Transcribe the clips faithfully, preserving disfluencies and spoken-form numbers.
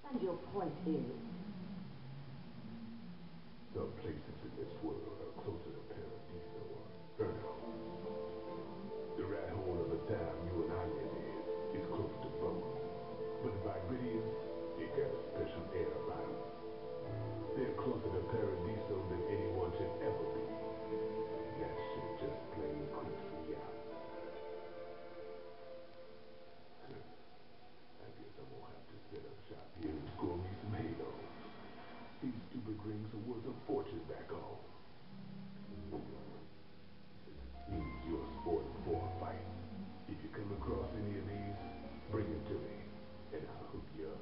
And your point is? Some places in this world are closer to Paradiso or Inferno. The rat hole of the town you and I live in is close to both. But the Vibridians, they got a special air about them. They're closer to Paradiso than anyone should ever be. That shit just plain creeps me out. I guess I'm gonna have to set up shop here and score me some halos. These stupid rings are worth a fortune back home. Seems you're spoiled for a fight. If you come across any of these, bring them to me, and I'll hook you up.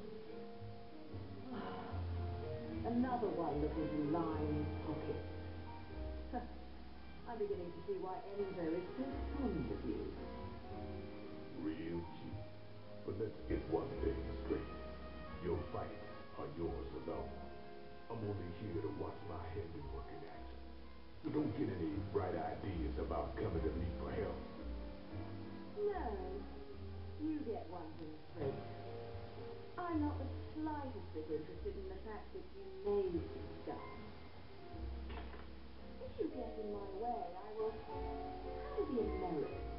Another one looking to line his pockets. I'm beginning to see why Enzo is so fond of you. Real cute. But let's get one thing straight. Your fights are yours alone. I'm only here to watch my handiwork in action. So don't get any bright ideas about coming to me for help. No. You get one thing straight. I'm not the slightest bit interested in the fact that you may be stuck. If you get in my way, I will... How do the Americans